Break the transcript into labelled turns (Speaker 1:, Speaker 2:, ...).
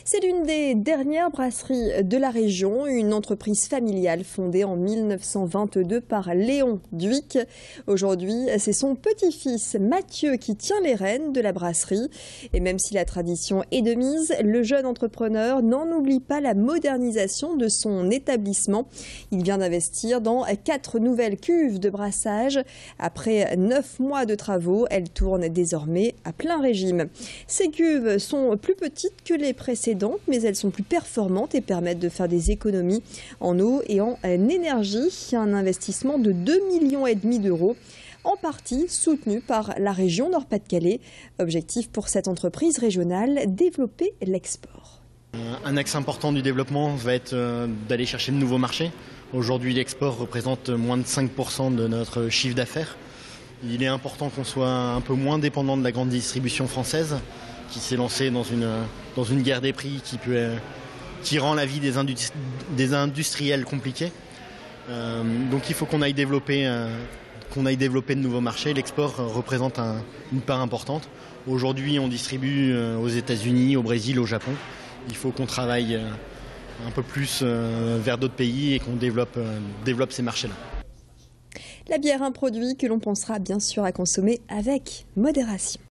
Speaker 1: C'est l'une des dernières brasseries de la région, une entreprise familiale fondée en 1922 par Léon Dhuicq. Aujourd'hui, c'est son petit-fils Mathieu qui tient les rênes de la brasserie. Et même si la tradition est de mise, le jeune entrepreneur n'en oublie pas la modernisation de son établissement. Il vient d'investir dans 4 nouvelles cuves de brassage. Après 9 mois de travaux, elles tournent désormais à plein régime. Ces cuves sont plus petites que les précédentes, mais elles sont plus performantes et permettent de faire des économies en eau et en énergie. Un investissement de 2,5 millions d'euros, en partie soutenu par la région Nord-Pas-de-Calais. Objectif pour cette entreprise régionale, développer l'export.
Speaker 2: Un axe important du développement va être d'aller chercher de nouveaux marchés. Aujourd'hui, l'export représente moins de 5% de notre chiffre d'affaires. Il est important qu'on soit un peu moins dépendant de la grande distribution française, qui s'est lancée dans une guerre des prix qui rend la vie des industriels compliquée. Donc il faut qu'on aille développer de nouveaux marchés. L'export représente une part importante. Aujourd'hui, on distribue aux États-Unis, au Brésil, au Japon. Il faut qu'on travaille un peu plus vers d'autres pays et qu'on développe ces marchés-là.
Speaker 1: La bière, un produit que l'on pensera bien sûr à consommer avec modération.